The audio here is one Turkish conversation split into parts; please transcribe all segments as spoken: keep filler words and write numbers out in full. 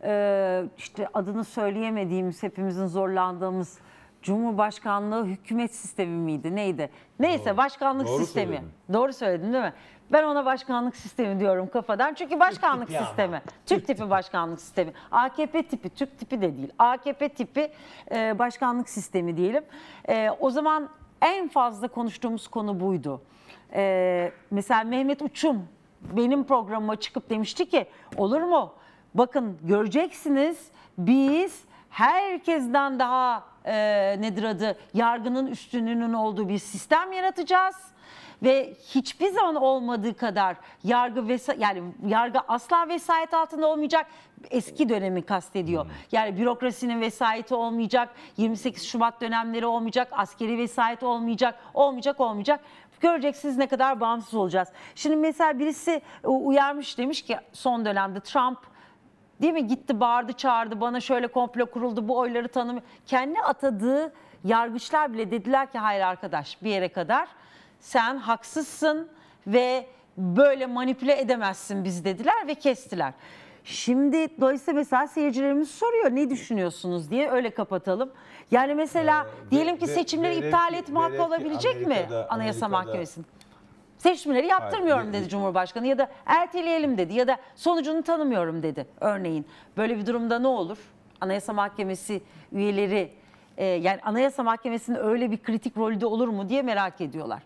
e, işte adını söyleyemediğimiz, hepimizin zorlandığımız Cumhurbaşkanlığı hükümet sistemi miydi neydi? Neyse Doğru. başkanlık Doğru sistemi. söyledin. Doğru söyledim değil mi? Ben ona başkanlık sistemi diyorum kafadan. Çünkü başkanlık tipi sistemi. ama. Türk tipi başkanlık sistemi. A K P tipi, Türk tipi de değil. A K P tipi e, başkanlık sistemi diyelim. E, o zaman en fazla konuştuğumuz konu buydu. E, mesela Mehmet Uçum benim programıma çıkıp demişti ki olur mu? Bakın göreceksiniz biz herkesten daha e, nedir adı yargının üstünlüğünün olduğu bir sistem yaratacağız. Ve hiçbir zaman olmadığı kadar yargı vesa yani yargı asla vesayet altında olmayacak. Eski dönemi kastediyor. Yani bürokrasinin vesayeti olmayacak. yirmi sekiz Şubat dönemleri olmayacak. Askeri vesayet olmayacak. Olmayacak olmayacak. Göreceksiniz ne kadar bağımsız olacağız. Şimdi mesela birisi uyarmış demiş ki son dönemde Trump değil mi gitti bağırdı çağırdı bana şöyle komplo kuruldu bu oyları tanımıyor. Kendi atadığı yargıçlar bile dediler ki hayır arkadaş bir yere kadar. Sen haksızsın ve böyle manipüle edemezsin biz dediler ve kestiler. Şimdi dolayısıyla mesela seyircilerimiz soruyor ne düşünüyorsunuz diye öyle kapatalım. Yani mesela Ee, diyelim ki ve- seçimleri ve- iptal velev etme ki- hakkı velev ki olabilecek mi Amerika'da- Anayasa Amerika'da- Mahkemesi'nin? Seçimleri yaptırmıyorum Hayır, dedi bir- Cumhurbaşkanı ya da erteleyelim dedi ya da sonucunu tanımıyorum dedi örneğin. Böyle bir durumda ne olur? Anayasa Mahkemesi üyeleri e, yani Anayasa Mahkemesi'nin öyle bir kritik rolü de olur mu diye merak ediyorlar.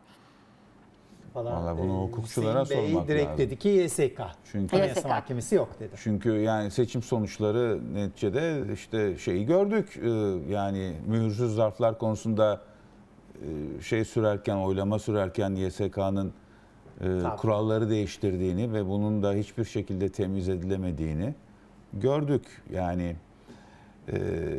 Vallahi bunu Ee, hukukçulara Hüseyin Bey sormak direkt lazım. dedi ki Y S K. Çünkü- Anayasa Y S K. Mahkemesi yok dedi. Çünkü yani seçim sonuçları neticede işte şeyi gördük. Ee, Yani mühürsüz zarflar konusunda e, şey sürerken, oylama sürerken Y S K'nın Tabii. kuralları değiştirdiğini ve bunun da hiçbir şekilde temiz edilemediğini gördük. Yani e,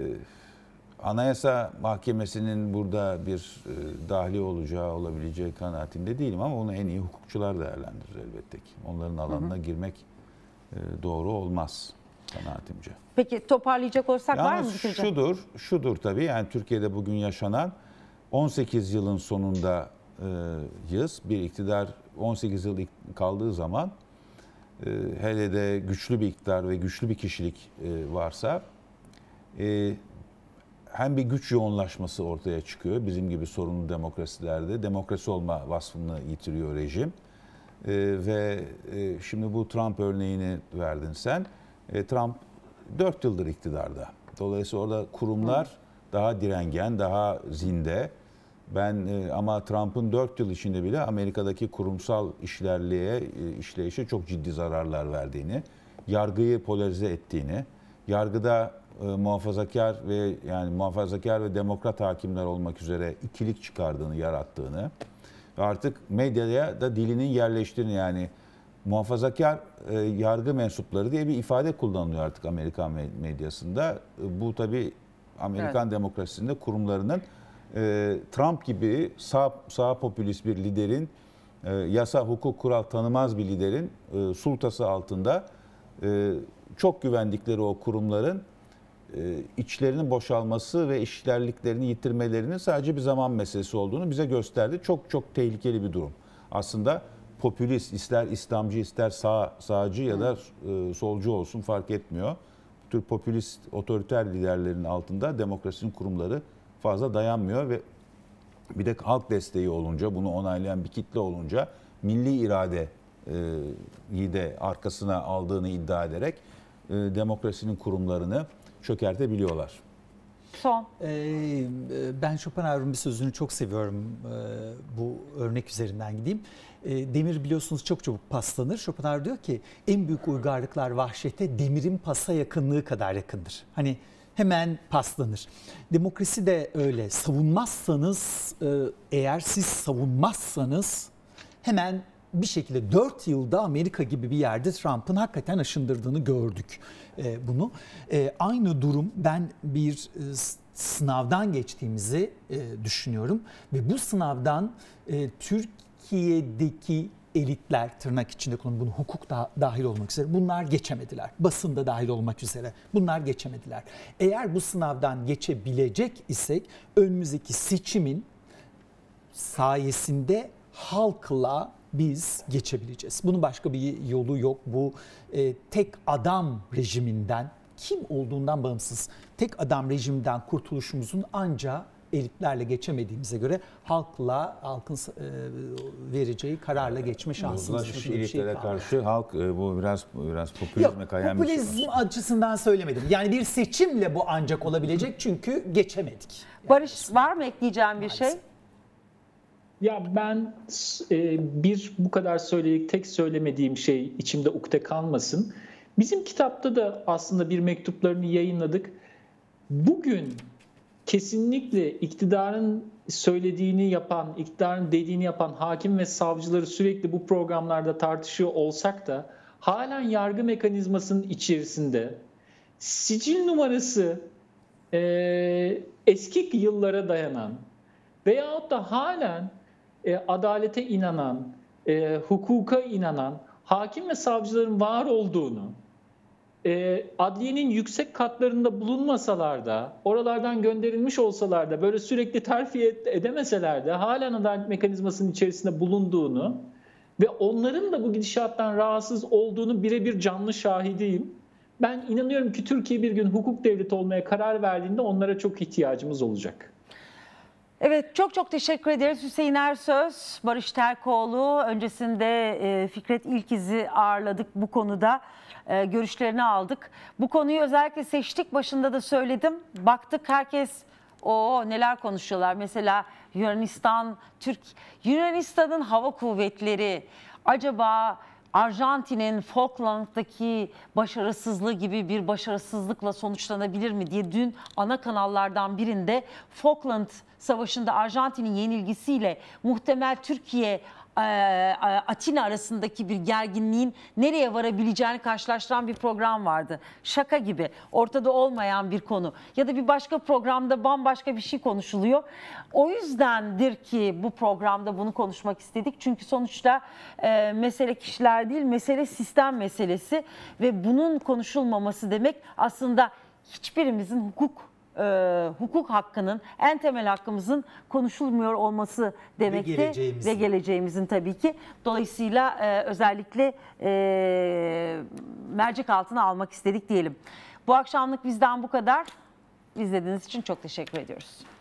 Anayasa Mahkemesi'nin burada bir e, dahli olacağı, olabileceği kanaatinde değilim ama onu en iyi hukukçular değerlendirir elbette ki. Onların alanına hı hı. girmek e, doğru olmaz kanaatimce. Peki toparlayacak olsak var mı? Yalnız Bitireceğim. şudur, şudur tabii yani Türkiye'de bugün yaşanan on sekiz yılın sonundayız. Bir iktidar on sekiz yıl kaldığı zaman e, hele de güçlü bir iktidar ve güçlü bir kişilik e, varsa e, hem bir güç yoğunlaşması ortaya çıkıyor. Bizim gibi sorunlu demokrasilerde demokrasi olma vasfını yitiriyor rejim. E, ve e, şimdi bu Trump örneğini verdin sen. E, Trump dört yıldır iktidarda. Dolayısıyla orada kurumlar daha direngen, daha zinde. Ben e, ama Trump'ın dört yıl içinde bile Amerika'daki kurumsal işlerliğe, e, işleyişe çok ciddi zararlar verdiğini, yargıyı polarize ettiğini, yargıda e, muhafazakar ve yani muhafazakar ve demokrat hakimler olmak üzere ikilik çıkardığını, yarattığını ve artık medyaya da dilinin yerleştiğini yani muhafazakar e, yargı mensupları diye bir ifade kullanılıyor artık Amerikan medyasında. E, bu tabii Amerikan evet. demokrasisinde kurumlarının e, Trump gibi sağ, sağ popülist bir liderin, e, yasa, hukuk, kural tanımaz bir liderin e, sultası altında e, çok güvendikleri o kurumların e, içlerinin boşalması ve işlerliklerini yitirmelerinin sadece bir zaman meselesi olduğunu bize gösterdi. Çok çok tehlikeli bir durum. Aslında popülist, ister İslamcı, ister sağ, sağcı ya da e, solcu olsun fark etmiyor. Bu tür popülist, otoriter liderlerin altında demokrasinin kurumları fazla dayanmıyor ve bir de halk desteği olunca, bunu onaylayan bir kitle olunca milli iradeyi de arkasına aldığını iddia ederek e, demokrasinin kurumlarını çökertebiliyorlar. Son. Ee, ben Schopenhauer'un bir sözünü çok seviyorum. Ee, bu örnek üzerinden gideyim. Ee, demir biliyorsunuz çok çabuk paslanır. Schopenhauer diyor ki en büyük uygarlıklar vahşete demirin pasa yakınlığı kadar yakındır. Hani hemen paslanır. Demokrasi de öyle. Savunmazsanız, eğer siz savunmazsanız hemen bir şekilde dört yılda Amerika gibi bir yerde Trump'ın hakikaten aşındırdığını gördük e, bunu. E, aynı durum ben bir e, sınavdan geçtiğimizi e, düşünüyorum. Ve bu sınavdan e, Türkiye'deki elitler tırnak içinde kullanıyorum bunu hukuk da dahil olmak üzere bunlar geçemediler. Basında dahil olmak üzere bunlar geçemediler. Eğer bu sınavdan geçebilecek isek önümüzdeki seçimin sayesinde halkla biz geçebileceğiz. Bunun başka bir yolu yok. Bu e, tek adam rejiminden kim olduğundan bağımsız tek adam rejimden kurtuluşumuzun ancak elitlerle geçemediğimize göre halkla, halkın e, vereceği kararla geçme şansımız Uzlaşmış bir şey elitlere kaldı. karşı halk e, bu biraz biraz popülizme Yok, kayan bir şey. popülizm açısından söylemedim. Yani bir seçimle bu ancak olabilecek çünkü geçemedik. Yani Barış, var mı ekleyeceğim bir şey? Ya ben e, bir bu kadar söyledik, tek söylemediğim şey içimde ukde kalmasın. Bizim kitapta da aslında bir mektuplarını yayınladık. Bugün kesinlikle iktidarın söylediğini yapan, iktidarın dediğini yapan hakim ve savcıları sürekli bu programlarda tartışıyor olsak da halen yargı mekanizmasının içerisinde sicil numarası e, eski yıllara dayanan veyahut da halen e, adalete inanan, e, hukuka inanan hakim ve savcıların var olduğunu, e, adliyenin yüksek katlarında bulunmasalar da, oralardan gönderilmiş olsalar da, böyle sürekli terfi edemeseler de halen adalet mekanizmasının içerisinde bulunduğunu ve onların da bu gidişattan rahatsız olduğunu birebir canlı şahidiyim. Ben inanıyorum ki Türkiye bir gün hukuk devleti olmaya karar verdiğinde onlara çok ihtiyacımız olacak. Evet, çok çok teşekkür ederiz. Hüseyin Ersöz, Barış Terkoğlu, öncesinde e, Fikret İlkiz'i ağırladık bu konuda. E, görüşlerini aldık. Bu konuyu özellikle seçtik, başında da söyledim. Baktık herkes o neler konuşuyorlar. Mesela Yunanistan, Türk, Yunanistan'ın hava kuvvetleri acaba Arjantin'in Falkland'daki başarısızlığı gibi bir başarısızlıkla sonuçlanabilir mi diye dün ana kanallardan birinde Falkland Savaşı'nda Arjantin'in yenilgisiyle muhtemel Türkiye Atina arasındaki bir gerginliğin nereye varabileceğini karşılaştıran bir program vardı. Şaka gibi, ortada olmayan bir konu ya da bir başka programda bambaşka bir şey konuşuluyor. O yüzdendir ki bu programda bunu konuşmak istedik. Çünkü sonuçta e, mesele kişiler değil, mesele sistem meselesi ve bunun konuşulmaması demek aslında hiçbirimizin hukuk E, hukuk hakkının, en temel hakkımızın konuşulmuyor olması demekti. Ve geleceğimizin, ve geleceğimizin tabii ki. Dolayısıyla e, özellikle e, mercek altına almak istedik diyelim. Bu akşamlık bizden bu kadar. İzlediğiniz için çok teşekkür ediyoruz.